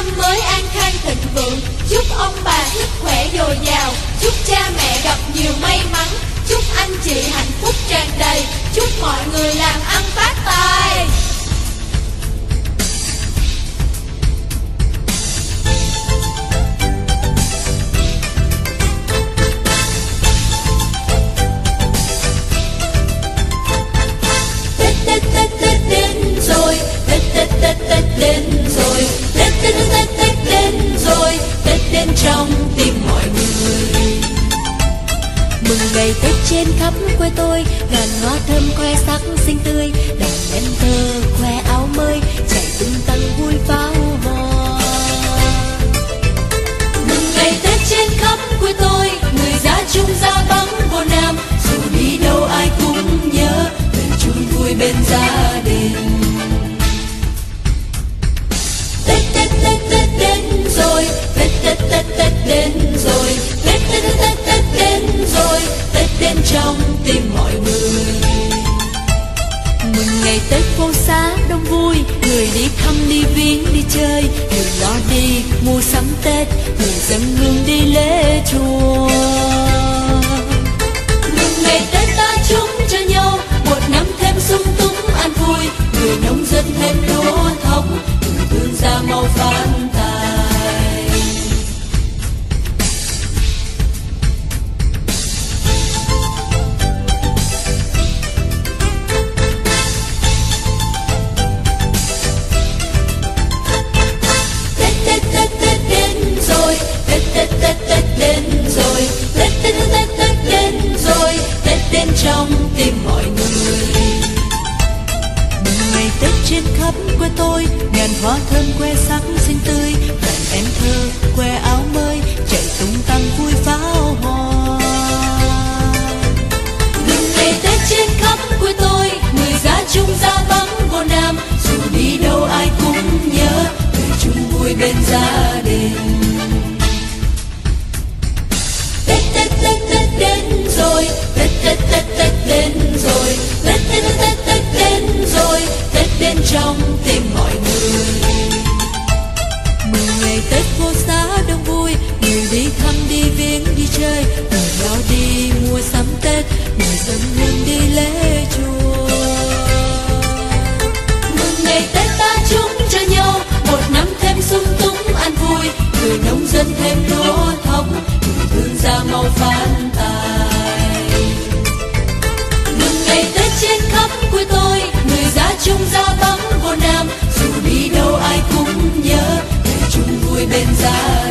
năm mới an khang thịnh vượng, chúc ông bà sức khỏe dồi dào, chúc cha mẹ gặp nhiều may mắn, chúc anh chị hạnh phúc tràn đầy, chúc mọi người làm ăn phát tài. Tết đến rồi, Tết đến rồi, Tết đến rồi, Tết đến trong tim mọi người. Mừng ngày Tết trên khắp quê tôi, ngàn hoa thơm khoe sắc xinh tươi, đàn em thơ khoe áo mới, chạy tung tăng vui pháo hoa. Mừng ngày Tết trên khắp quê tôi, người ra Trung ra Bắc vô Nam, dù đi đâu ai cũng nhớ về chung vui bên gia đình. Tết đến rồi, Tết đến rồi, Tết đến rồi, Tết đến trong tim mọi người. Mừng ngày Tết phố xá đông vui, người đi thăm đi viếng đi chơi, người lo đi mua sắm Tết, người dâng hương đi lễ chùa. Mừng ngày Tết ta chúc cho nhau một năm thêm sung túc an vui, người nông dân thêm lúa thống, người thương gia mau phát tài. Tết đến rồi, Tết đến rồi, Tết đến rồi, Tết đến trong tim mọi người. Mừng ngày Tết trên khắp quê tôi, ngàn hoa thơm khoe sắc xinh tươi, đàn em thơ khoe áo mới, chạy tung tăng vui pháo hoa. Mừng ngày Tết trên khắp quê tôi, người ra Trung ra Bắc vô Nam, dù đi đâu ai cũng nhớ về chung vui bên gia đình. Tết đến rồi, Tết đến rồi, Tết đến rồi, Tết đến trong tim mọi người. Mừng ngày Tết phố xá đông vui, người đi thăm đi viếng đi chơi, người lo đi mua sắm Tết, người dâng hương đi lễ chùa. Mừng ngày Tết ta chúc cho nhau một năm thêm sung túc an vui, người nông dân thêm lúa thống, người thương gia mau phát tài. Mừng ngày Tết trên khắp quê tôi, người ra Trung ra Bắc vô Nam, dù đi đâu ai cũng nhớ về chung vui bên gia